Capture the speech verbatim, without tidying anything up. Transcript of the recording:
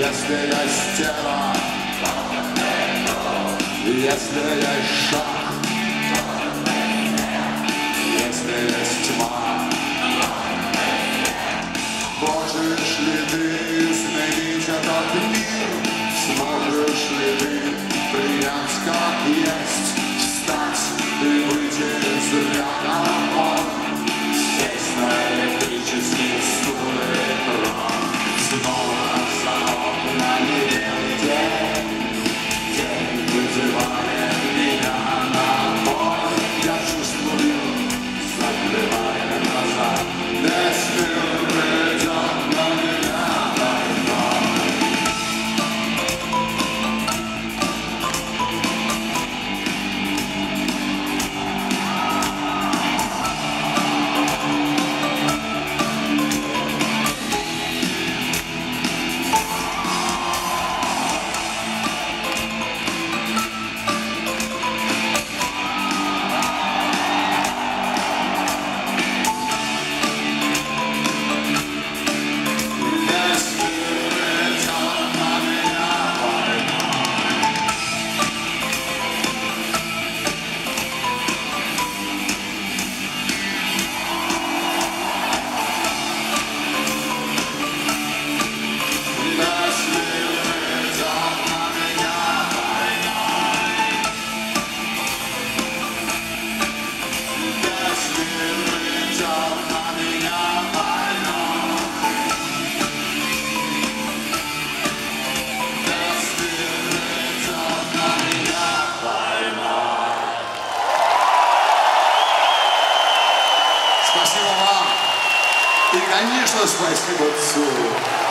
Если есть тело, если есть шаг, если есть тьма, можешь ли ты изменить этот мир? Сможешь ли ты принять как есть, встать и выйти из ряда, сесть на электрический стул и трон, снова за окнами белый день, день вызывает меня на бой. Я чувствую, закрывая глаза, весь мир придет на меня войной. Спасибо вам. И, конечно, спасибо отцу.